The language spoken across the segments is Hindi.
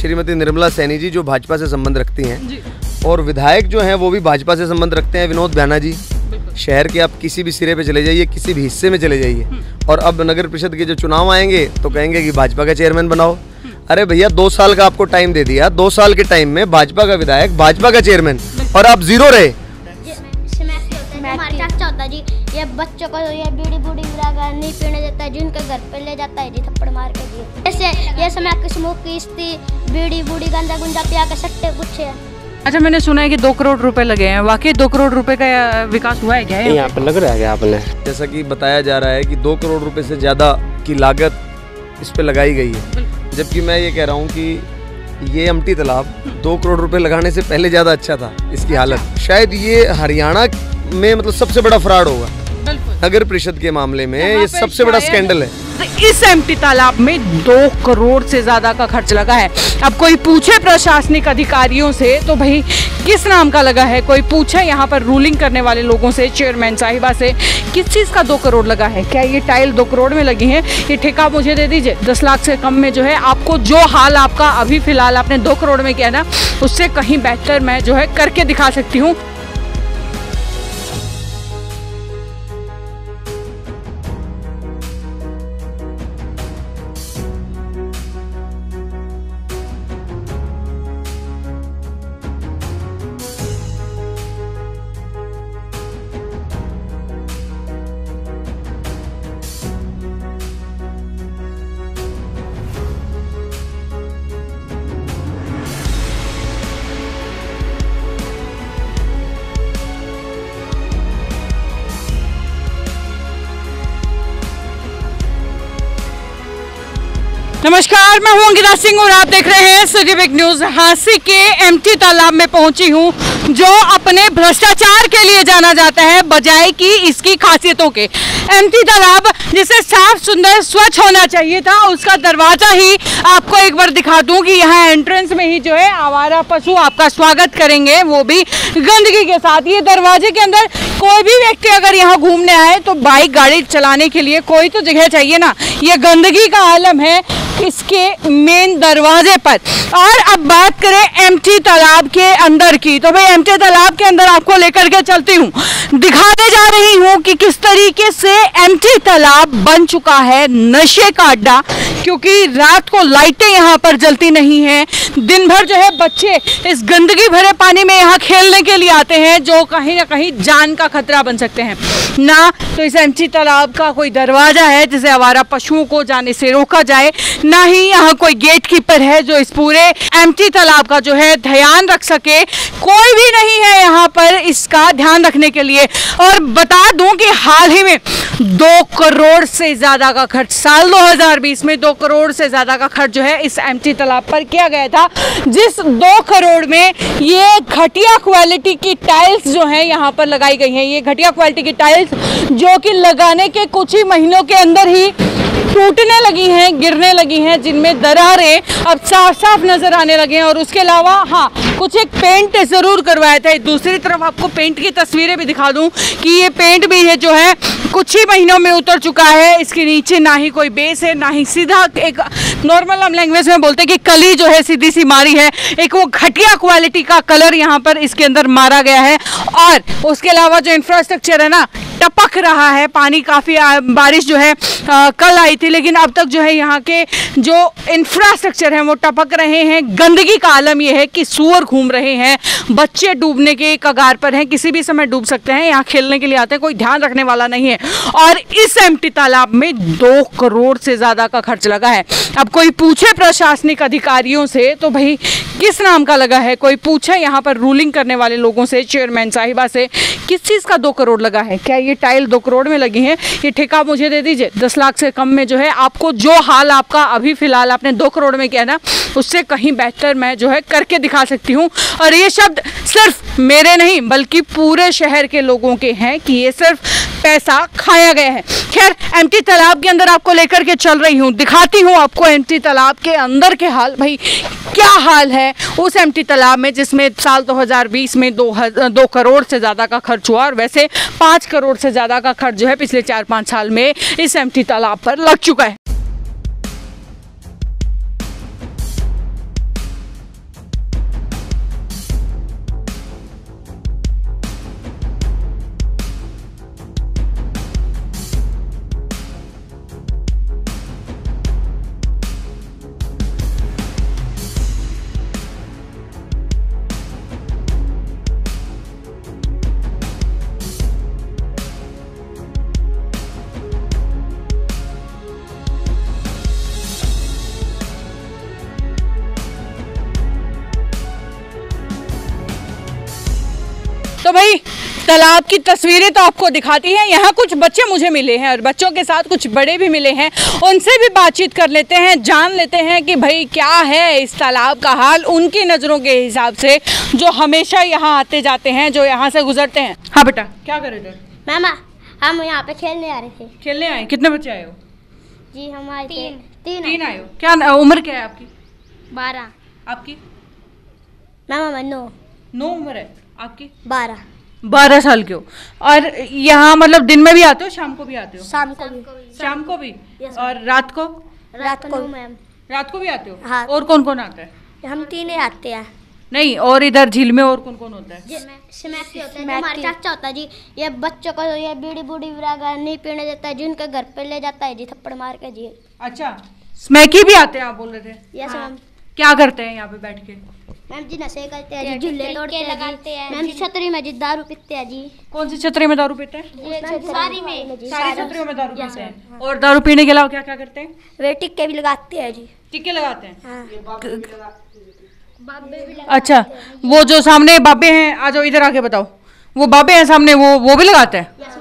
श्रीमती निर्मला सैनी जी जो भाजपा से संबंध रखती हैं, और विधायक जो हैं वो भी भाजपा से संबंध रखते हैं, विनोद ब्याना जी। शहर के आप किसी भी सिरे पे चले जाइए, किसी भी हिस्से में चले जाइए, और अब नगर परिषद के जो चुनाव आएंगे तो कहेंगे कि भाजपा का चेयरमैन बनाओ। अरे भैया 2 साल का आपको टाइम दे दिया, 2 साल के टाइम में भाजपा का विधायक, भाजपा का चेयरमैन, और आप जीरो रहे। हमारा चाचा होता जी, ये बच्चों को ये बीड़ी बूड़ी नहीं पीने देता है, जिनके घर पे ले जाता है जी थप्पड़ मार के जी। ऐसे ये समय स्मोक की बीड़ी बूड़ी गांजा गुंजा पिया के सट्टे गुच्छे। अच्छा, मैंने सुना है कि 2 करोड़ रुपए लगे हैं, वाकई 2 करोड़ रुपए का विकास हुआ है क्या यहाँ पे? लग रहा है आपने, जैसा कि बताया जा रहा है कि 2 करोड़ रुपए से ज्यादा की लागत इस पे लगाई गई है, जबकि मैं ये कह रहा हूँ कि ये एम्प्टी तालाब 2 करोड़ रुपए लगाने से पहले ज्यादा अच्छा था इसकी हालत। शायद ये हरियाणा में मतलब सबसे बड़ा फ्रॉड होगा नगर परिषद के मामले में, ये सबसे बड़ा स्कैंडल है। इस एम्प्टी तालाब में 2 करोड़ से ज्यादा का खर्च लगा है। अब कोई पूछे प्रशासनिक अधिकारियों से तो भाई किस नाम का लगा है, कोई पूछे यहाँ पर रूलिंग करने वाले लोगों से, चेयरमैन साहिबा से, किस चीज का 2 करोड़ लगा है? क्या ये टाइल 2 करोड़ में लगी है? ये ठेका मुझे दे दीजिए, 10 लाख से कम में जो है आपको जो हाल आपका अभी फिलहाल आपने 2 करोड़ में किया ना, उससे कहीं बेहतर मैं जो है करके दिखा सकती हूँ। नमस्कार, मैं हूं अंकिता सिंह और आप देख रहे हैं सिटी बिग न्यूज। हांसी के एम्प्टी तालाब में पहुंची हूं, जो अपने भ्रष्टाचार के लिए जाना जाता है बजाय कि इसकी खासियतों के। एम्प्टी तालाब जिसे साफ सुंदर स्वच्छ होना चाहिए था, उसका दरवाजा ही आपको एक बार दिखा दूं कि यहाँ एंट्रेंस में ही जो है आवारा पशु आपका स्वागत करेंगे, वो भी गंदगी के साथ। ये दरवाजे के अंदर कोई भी व्यक्ति अगर यहाँ घूमने आए तो बाइक गाड़ी चलाने के लिए कोई तो जगह चाहिए ना। ये गंदगी का आलम है इसके मेन दरवाजे पर। और अब बात करें एम्प्टी तालाब के अंदर की, तो भाई एम्प्टी तालाब के अंदर आपको लेकर के चलती हूँ, दिखाने जा रही हूँ कि किस तरीके से एम्प्टी तालाब बन चुका है नशे का अड्डा। क्योंकि रात को लाइटें यहाँ पर जलती नहीं हैं, दिन भर जो है बच्चे इस गंदगी भरे पानी में यहाँ खेलने के लिए आते हैं, जो कहीं ना कहीं जान का खतरा बन सकते हैं। ना तो इस एम्प्टी तालाब का कोई दरवाजा है जिसे आवारा पशुओं को जाने से रोका जाए, ना ही यहाँ कोई गेट कीपर है जो इस पूरे एम्प्टी तालाब का जो है ध्यान रख सके। कोई भी नहीं है यहाँ पर इसका ध्यान रखने के लिए। और बता दूं कि हाल ही में 2 करोड़ से ज्यादा का खर्च, साल 2020 में 2 करोड़ से ज्यादा का खर्च जो है इस एम्प्टी तालाब पर किया गया था, जिस 2 करोड़ में ये घटिया क्वालिटी की टाइल्स जो है यहाँ पर लगाई गई हैं। ये घटिया क्वालिटी की टाइल्स जो कि लगाने के कुछ ही महीनों के अंदर ही टूटने लगी हैं, गिरने लगी हैं, जिनमें दरारें अब साफ साफ नजर आने लगे हैं। और उसके अलावा हाँ, कुछ एक पेंट जरूर करवाया था। दूसरी तरफ आपको पेंट की तस्वीरें भी दिखा दूं कि ये पेंट भी है जो है कुछ ही महीनों में उतर चुका है। इसके नीचे ना ही कोई बेस है, ना ही सीधा एक नॉर्मल हम लैंग्वेज में बोलते हैं कि कली जो है सीधी सी मारी है। एक वो घटिया क्वालिटी का कलर यहाँ पर इसके अंदर मारा गया है। और उसके अलावा जो इंफ्रास्ट्रक्चर है ना, टपक रहा है पानी। काफ़ी बारिश जो है कल आई थी, लेकिन अब तक जो है यहाँ के जो इंफ्रास्ट्रक्चर हैं वो टपक रहे हैं। गंदगी का आलम ये है कि सूअर घूम रहे हैं, बच्चे डूबने के कगार पर हैं, किसी भी समय डूब सकते हैं। यहाँ खेलने के लिए आते हैं, कोई ध्यान रखने वाला नहीं है। और इस एम्प्टी तालाब में 2 करोड़ से ज़्यादा का खर्च लगा है। अब कोई पूछे प्रशासनिक अधिकारियों से तो भाई किस नाम का लगा है, कोई पूछे यहाँ पर रूलिंग करने वाले लोगों से, चेयरमैन साहिबा से, किस चीज़ का 2 करोड़ लगा है? क्या ये टाइल 2 करोड़ में लगी है? ये ठेका मुझे दे दीजिए, 10 लाख से कम में जो है आपको जो हाल आपका अभी फिलहाल आपने 2 करोड़ में किया ना, उससे कहीं बेहतर मैं जो है करके दिखा सकती हूँ। और ये शब्द सिर्फ मेरे नहीं बल्कि पूरे शहर के लोगों के हैं कि ये सिर्फ पैसा खाया गया है। खैर, एम्प्टी तालाब के अंदर आपको लेकर के चल रही हूँ, दिखाती हूँ आपको एम्प्टी तालाब के अंदर के हाल। भाई क्या हाल है उस एम्प्टी तालाब में जिसमें साल 2020 में 2 करोड़ से ज़्यादा का खर्च हुआ। और वैसे 5 करोड़ से ज़्यादा का खर्च जो है पिछले 4-5 साल में इस एम्प्टी तालाब पर लग चुका है। भाई तालाब की तस्वीरें तो आपको दिखाती हैं, यहाँ कुछ बच्चे मुझे मिले हैं और बच्चों के साथ कुछ बड़े भी मिले हैं, उनसे भी बातचीत कर लेते हैं, जान लेते हैं कि भाई क्या है इस तालाब का हाल उनकी नज़रों के हिसाब से, जो हमेशा यहाँ आते जाते हैं, जो यहाँ से गुजरते हैं। हाँ बेटा, क्या कर रहे थे? मामा हम यहाँ पे खेलने आ रहे थे। खेलने आए? कितने बच्चे आए हो? जी हम आए थे तीन आए हो। क्या उम्र क्या है आपकी? 12। आपकी? मामा 9 उम्र है आपकी? 12 साल के हो। और यहाँ मतलब दिन में भी आते हो, शाम को भी आते हो? शाम को भी। और रात को? रात को मैम। रात को भी आते हो? हाँ। और कौन कौन आता है? हम 3 आते हैं। नहीं, और इधर झील में और कौन कौन होता है? स्मैकी होता है, हमारा चाचा होता है जी। ये बच्चों को ये बीड़ी बूढ़ी विरागा नहीं पीने देता है, जिनके घर पे ले जाता है जी थप्पड़ मार के जी। अच्छा, स्मैकी भी आते हैं आप बोल रहे थे? Yes ma'am. क्या करते हैं यहाँ पे बैठ के? मैम जी नशे करते हैं जी, झूले तोड़ते हैं। मैम जी छतरी में जी दारू पीते हैं जी। कौन सी छतरी में दारू पीते हैं? सारी में। सारी छतरियों में दारू पीते हैं। और दारू पीने के अलावा क्या क्या करते हैं? वे टिक्के भी लगाते हैं जी। टिक्के लगाते हैं? हाँ। अच्छा, वो जो सामने बाबे हैं, आ जाओ इधर आके बताओ, वो बाबे हैं सामने, वो भी लगाते हैं?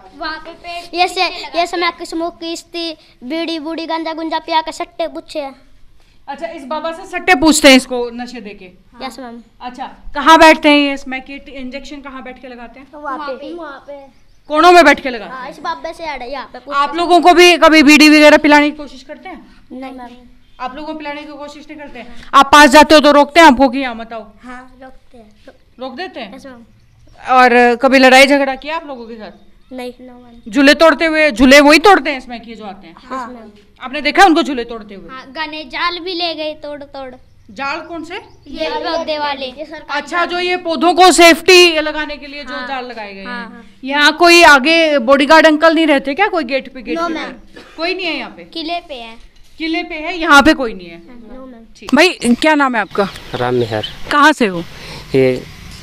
ये समय किस्मों की इस्ती बीड़ी बूढ़ी गांजा गुंजा पिया के सट्टे पूछे। अच्छा, इस बाबा से सट्टे पूछते हैं इसको नशे देके? Yes ma'am. अच्छा, कहाँ बैठते हैं ये स्मैकेट इंजेक्शन कहाँ बैठ के लगाते हैं? वहाँ पे कोनों में बैठ के लगाते हैं? हाँ, इस बाबे से यहाँ पे। आप लोगों को भी कभी बीड़ी वगैरह पिलाने की कोशिश करते हैं? नहीं मैम। आप लोगों को पिलाने की कोशिश नहीं करते? आप पास जाते हो तो रोकते हैं आपको कि यहाँ मत आओ? हाँ रोकते हैं। रोक देते हैं? Yes ma'am. और कभी लड़ाई झगड़ा किया आप लोगों के साथ? नहीं मैम। झूले तोड़ते हुए? झूले वही तोड़ते हैं इसमें कि जो आते हैं? हाँ मैम। आपने देखा है उनको झूले तोड़ते हुए? हाँ, गने जाल भी ले गए तोड़। जाल कौन से? ये पौधे वाले। अच्छा, जो ये पौधों को सेफ्टी लगाने के लिए जो जाल लगाए गए हैं। यहाँ कोई आगे बॉडीगार्ड अंकल नहीं रहते क्या? कोई गेट पे? कोई नहीं है यहाँ पे? किले पे है। किले पे है, यहाँ पे कोई नहीं है? No ma'am. ठीक। भाई क्या नाम है आपका? राम मेहर। कहाँ से हो? ये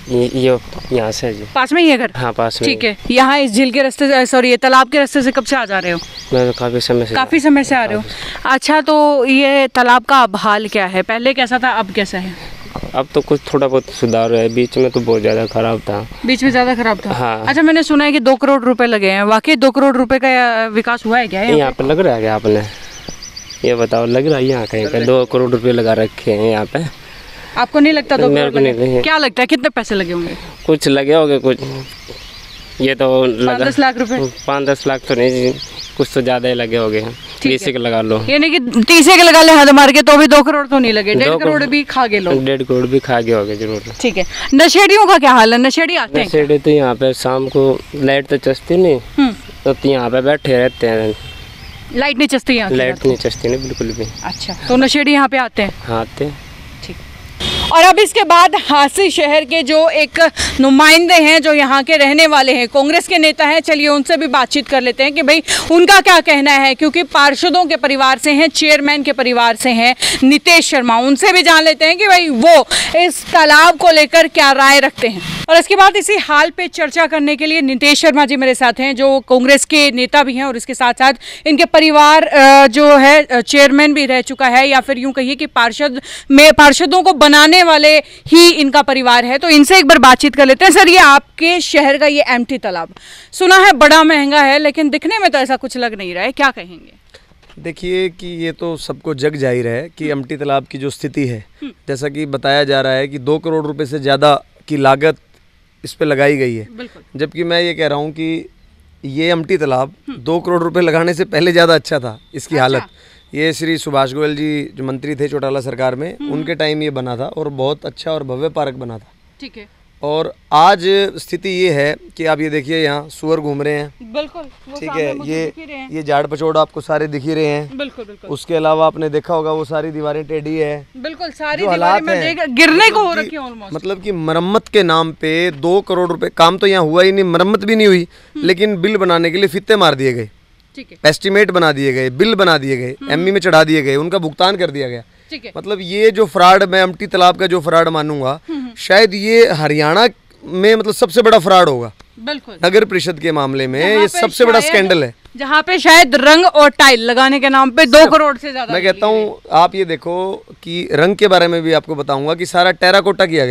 यहाँ से जी। पास में ही है घर? हाँ पास में। ठीक है। यहाँ इस झील के रास्ते से, सॉरी ये तालाब के रास्ते से कब से आ जा रहे हो? मैं तो काफ़ी समय से आ रहे हो। अच्छा, तो ये तालाब का अब हाल क्या है? पहले कैसा था, अब कैसा है? अब तो कुछ थोड़ा बहुत सुधार है, बीच में तो बहुत ज़्यादा खराब था। बीच में ज़्यादा खराब था? हाँ। अच्छा, मैंने सुना है कि 2 करोड़ रुपए लगे हैं, वाकई 2 करोड़ रुपए का विकास हुआ है क्या? यहाँ पे लग रहा है क्या आपने? ये बताओ, लग रहा है यहाँ कहीं पे 2 करोड़ रुपए लगा रखे हैं यहाँ पे? आपको नहीं लगता? 2 मेरे को नहीं है। क्या लगता है कितने पैसे लगे होंगे? कुछ लगे होंगे, कुछ ये तो लगा 5-10 लाख रुपए? 5-10 लाख तो नहीं, कुछ तो ज़्यादा ही लगे होंगे। 30 के लगा लो। यानी कि 30 के लगा ले हाथ मार के, तो भी 2 करोड़ तो नहीं लगे? 1.5 करोड़ भी खा गए लोग? 1.5 करोड़ भी खा गए होंगे जरूर। ठीक है। नशेड़ियों का क्या हाल है? नशेड़ी आते हैं? नशेड़ी तो यहाँ पे शाम को लाइट तो चस्ती नहीं, तो यहाँ पे बैठे रहते हैं। लाइट नहीं चस्ती यहाँ? लाइट नहीं चस्ती नहीं बिल्कुल भी। अच्छा, तो नशेड़ी यहाँ पे आते हैं? हाँ आते हैं। ठीक। और अब इसके बाद हांसी शहर के जो एक नुमाइंदे हैं, जो यहाँ के रहने वाले हैं, कांग्रेस के नेता हैं, चलिए उनसे भी बातचीत कर लेते हैं कि भाई उनका क्या कहना है, क्योंकि पार्षदों के परिवार से हैं, चेयरमैन के परिवार से हैं नितेश शर्मा। उनसे भी जान लेते हैं कि भाई वो इस तालाब को लेकर क्या राय रखते हैं। और इसके बाद इसी हाल पे चर्चा करने के लिए नितेश शर्मा जी मेरे साथ हैं, जो कांग्रेस के नेता भी हैं और इसके साथ साथ इनके परिवार जो है चेयरमैन भी रह चुका है, या फिर यूं कहिए कि पार्षदों को बनाने वाले ही इनका परिवार है। तो इनसे एक बार बातचीत कर लेते हैं। सर, ये आपके शहर का ये एम्प्टी तालाब सुना है बड़ा महंगा है, लेकिन दिखने में तो ऐसा कुछ लग नहीं रहा है, क्या कहेंगे? देखिए कि ये तो सबको जग जाहिर है कि एम्प्टी तालाब की जो स्थिति है, जैसा कि बताया जा रहा है कि 2 करोड़ रुपए से ज़्यादा की लागत इस पे लगाई गई है, जबकि मैं ये कह रहा हूँ कि ये एम्प्टी तालाब 2 करोड़ रुपए लगाने से पहले ज़्यादा अच्छा था इसकी हालत। ये श्री सुभाष गोयल जी जो मंत्री थे चौटाला सरकार में, उनके टाइम ये बना था और बहुत अच्छा और भव्य पार्क बना था। ठीक है। और आज स्थिति ये है कि आप ये देखिए, यहाँ सुअर घूम रहे हैं। बिल्कुल। ठीक है। ये झाड़ पचोड़ आपको सारे दिख ही रहे हैं। बिल्कुल। उसके अलावा आपने देखा होगा वो सारी दीवारें टेढ़ी है। बिल्कुल, सारी दीवारें मैं देख गिरने को हो रखी हैं ऑलमोस्ट। मतलब कि मरम्मत के नाम पे 2 करोड़ रुपए, काम तो यहाँ हुआ ही नहीं, मरम्मत भी नहीं हुई, लेकिन बिल बनाने के लिए फित्ते मार दिए गए। ठीक है। एस्टीमेट बना दिए गए, बिल बना दिए गए, एमई में चढ़ा दिए गए, उनका भुगतान कर दिया गया। ठीक है। मतलब ये जो फ्रॉड, मैं एम्प्टी तालाब का जो फ्रॉड मानूंगा, शायद ये हरियाणा में मतलब सबसे बड़ा फ्रॉड होगा। बिल्कुल। नगर परिषद के मामले में ये सबसे बड़ा स्कैंडल है, जहाँ पे शायद रंग और टाइल लगाने के नाम पे 2 करोड़ से ज्यादा। मैं कहता हूँ आप ये देखो कि रंग के बारे में भी आपको बताऊंगा कि सारा टेराकोटा किया गया है,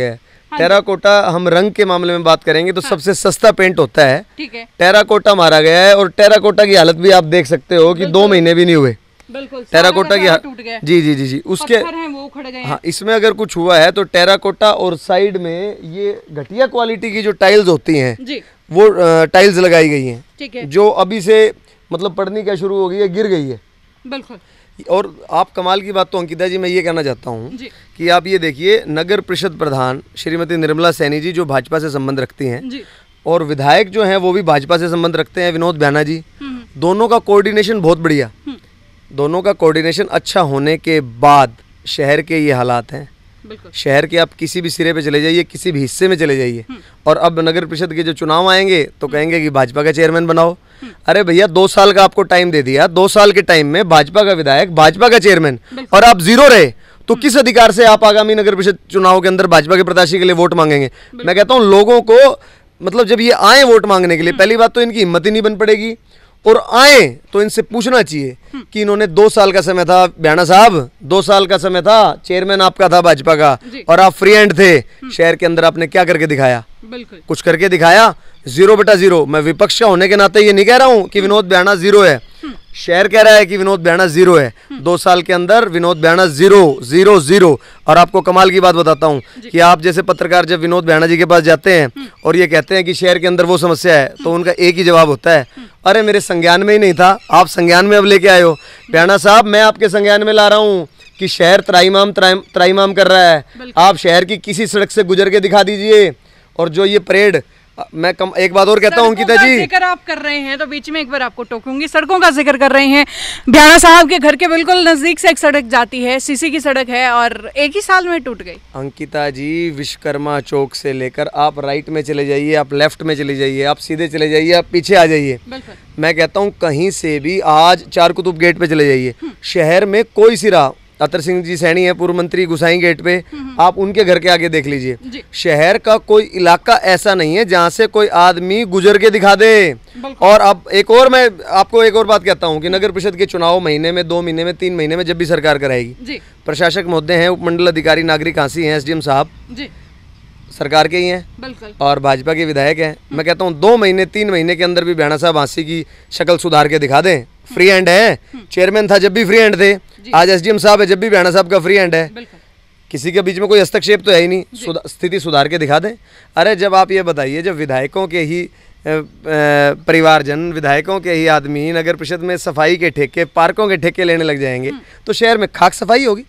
टेराकोटा हम रंग के मामले में बात करेंगे तो सबसे सस्ता पेंट होता है। ठीक है। टेराकोटा मारा गया है और टेराकोटा की हालत भी आप देख सकते हो कि 2 महीने भी नहीं हुए। बिल्कुल टेराकोटा की टूट गया। जी उसके हैं वो उखड़ गए हैं। हाँ, इसमें अगर कुछ हुआ है तो टेराकोटा और साइड में ये घटिया क्वालिटी की जो टाइल्स होती हैं जी, वो टाइल्स लगाई गई हैं। ठीक है। जो अभी से मतलब पड़नी क्या शुरू हो गई है, गिर गई है। बिल्कुल। और आप कमाल की बात तो अंकिता जी मैं ये कहना चाहता हूँ जी। कि आप ये देखिए, नगर परिषद प्रधान श्रीमती निर्मला सैनी जी जो भाजपा से संबंध रखती हैं जी, और विधायक जो हैं वो भी भाजपा से संबंध रखते हैं, विनोद ब्याना जी, दोनों का कोऑर्डिनेशन बहुत बढ़िया। दोनों का कोऑर्डिनेशन अच्छा होने के बाद शहर के ये हालात हैं। बिल्कुल। शहर के आप किसी भी सिरे पे चले जाइए, किसी भी हिस्से में चले जाइए, और अब नगर परिषद के जो चुनाव आएंगे तो कहेंगे कि भाजपा का चेयरमैन बनाओ। अरे भैया 2 साल का आपको टाइम दे दिया, 2 साल के टाइम में भाजपा का विधायक, भाजपा का चेयरमैन, और आप जीरो रहे तो किस अधिकार से आप आगामी नगर परिषद चुनाव के अंदर भाजपा के प्रत्याशी के लिए वोट मांगेंगे? मैं कहता हूँ लोगों को मतलब जब ये आए वोट मांगने के लिए, पहली बात तो इनकी हिम्मत ही नहीं बन पड़ेगी, और आए तो इनसे पूछना चाहिए कि इन्होंने 2 साल का समय था, ब्याना साहब 2 साल का समय था, चेयरमैन आपका था भाजपा का, और आप फ्री हैंड थे शहर के अंदर, आपने क्या करके दिखाया? बिल्कुल। कुछ करके दिखाया? 0/0। मैं विपक्ष का होने के नाते ये नहीं कह रहा हूँ कि विनोद ब्याना 0 है, शहर कह रहा है कि विनोद ब्याना 0 है। 2 साल के अंदर विनोद ब्याना 0। और आपको कमाल की बात बताता हूँ कि आप जैसे पत्रकार जब विनोद ब्याना जी के पास जाते हैं और ये कहते हैं कि शहर के अंदर वो समस्या है, तो उनका एक ही जवाब होता है, अरे मेरे संज्ञान में ही नहीं था, आप संज्ञान में अब लेके आए हो। ब्याना साहब मैं आपके संज्ञान में ला रहा हूँ कि शहर त्राईमाम कर रहा है, आप शहर की किसी सड़क से गुजर के दिखा दीजिए। और जो ये परेड, मैं एक बात और कहता हूँ अंकिता जी, जिक्र आप कर रहे हैं तो बीच में एक बार आपको टोकूंगी, सड़कों का जिक्र कर रहे हैं। ब्याना साहब के घर के बिल्कुल नजदीक से एक सड़क जाती है, सीसी की सड़क है, और एक ही साल में टूट गई। अंकिता जी विश्वकर्मा चौक से लेकर आप राइट में चले जाइए, आप लेफ्ट में चले जाइए, आप सीधे चले जाइए, आप पीछे आ जाइए, मैं कहता हूँ कहीं से भी, आज चार कुतुब गेट पे चले जाइए, शहर में कोई सिरा, अतर सिंह जी सैनी है पूर्व मंत्री, गुसाई गेट पे, आप उनके घर के आगे देख लीजिए, शहर का कोई इलाका ऐसा नहीं है जहां से कोई आदमी गुजर के दिखा दे। और अब एक और मैं आपको एक और बात कहता हूं कि नगर परिषद के चुनाव महीने में, 2 महीने में, 3 महीने में जब भी सरकार कराएगी, प्रशासक महोदय हैं, उपमंडल अधिकारी नागरिक कांसी हैं, एसडीएम साहब सरकार के ही हैं और भाजपा के विधायक हैं। मैं कहता हूँ 2 महीने 3 महीने के अंदर भी ब्याना साहब हांसी की शक्ल सुधार के दिखा दें। फ्री हैंड है, चेयरमैन था जब भी फ्री हैंड थे, आज एसडीएम साहब है जब भी ब्याना साहब का फ्री हैंड है, किसी के बीच में कोई हस्तक्षेप तो है ही नहीं, स्थिति सुधार के दिखा दें। अरे जब आप ये बताइए, जब विधायकों के ही परिवारजन, विधायकों के ही आदमी नगर परिषद में सफाई के ठेके, पार्कों के ठेके लेने लग जाएंगे तो शहर में खाक सफाई होगी।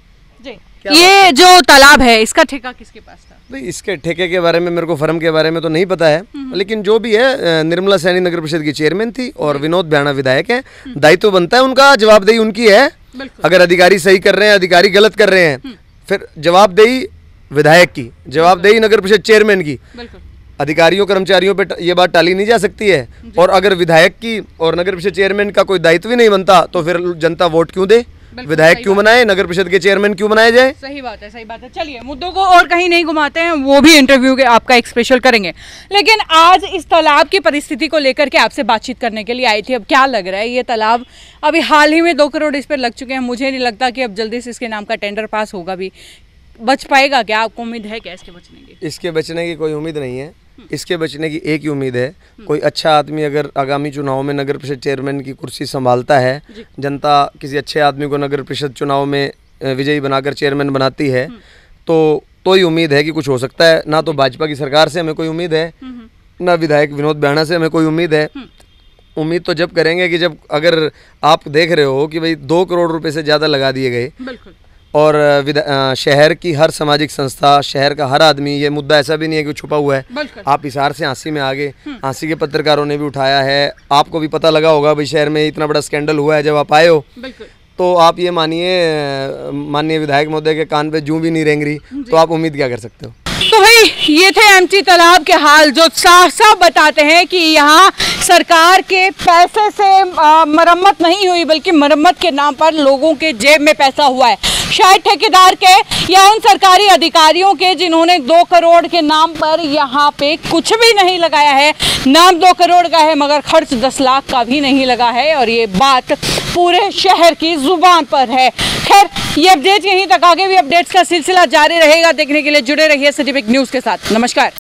ये जो तालाब है इसका ठेका किसके पास था? भाई इसके ठेके के बारे में मेरे को, फर्म के बारे में तो नहीं पता है, लेकिन जो भी है, निर्मला सैनी नगर परिषद की चेयरमैन थी और विनोद ब्याना विधायक है, दायित्व बनता है उनका, जवाबदेही उनकी है। अगर अधिकारी सही कर रहे हैं, अधिकारी गलत कर रहे हैं, फिर जवाबदेही विधायक की, जवाबदेही नगर परिषद चेयरमैन की, अधिकारियों कर्मचारियों पे ये बात टाली नहीं जा सकती है। और अगर विधायक की और नगर परिषद चेयरमैन का कोई दायित्व ही नहीं बनता तो फिर जनता वोट क्यों दे? विधायक क्यों बनाए, नगर परिषद के चेयरमैन क्यों बनाए जाए? सही बात है, सही बात है। चलिए मुद्दों को और कहीं नहीं घुमाते हैं, वो भी इंटरव्यू के आपका एक स्पेशल करेंगे, लेकिन आज इस तालाब की परिस्थिति को लेकर के आपसे बातचीत करने के लिए आई थी। अब क्या लग रहा है, ये तालाब अभी हाल ही में 2 करोड़ इस पर लग चुके हैं, मुझे नहीं लगता कि अब जल्दी से इसके नाम का टेंडर पास होगा भी। बच पाएगा क्या? आपको उम्मीद है क्या इसके बचने की? इसके बचने की कोई उम्मीद नहीं है, इसके बचने की एक ही उम्मीद है, कोई अच्छा आदमी अगर आगामी चुनाव में नगर परिषद चेयरमैन की कुर्सी संभालता है, जनता किसी अच्छे आदमी को नगर परिषद चुनाव में विजयी बनाकर चेयरमैन बनाती है, तो ही उम्मीद है कि कुछ हो सकता है। ना तो भाजपा की सरकार से हमें कोई उम्मीद है, ना विधायक विनोद ब्याना से हमें कोई उम्मीद है। उम्मीद तो जब करेंगे कि जब, अगर आप देख रहे हो कि भाई 2 करोड़ रुपए से ज़्यादा लगा दिए गए और शहर की हर सामाजिक संस्था, शहर का हर आदमी, ये मुद्दा ऐसा भी नहीं है कि छुपा हुआ है, आप हिसार से हांसी में आ गए, हांसी के पत्रकारों ने भी उठाया है, आपको भी पता लगा होगा भाई शहर में इतना बड़ा स्कैंडल हुआ है, जब आप आए हो तो आप ये मानिए, माननीय विधायक महोदय के कान पे जूं भी नहीं रेंग रही, तो आप उम्मीद क्या कर सकते हो? तो भाई ये थे एमटी तालाब के हाल, जो साफ साफ बताते हैं कि यहाँ सरकार के पैसे से मरम्मत नहीं हुई, बल्कि मरम्मत के नाम पर लोगों के जेब में पैसा हुआ है, शायद ठेकेदार के या उन सरकारी अधिकारियों के जिन्होंने 2 करोड़ के नाम पर यहाँ पे कुछ भी नहीं लगाया है। नाम 2 करोड़ का है मगर खर्च 10 लाख का भी नहीं लगा है, और ये बात पूरे शहर की जुबान पर है। खैर ये अपडेट यहीं तक, आगे भी अपडेट्स का सिलसिला जारी रहेगा। देखने के लिए जुड़े रहिए सिटी बिग न्यूज़ के साथ। नमस्कार।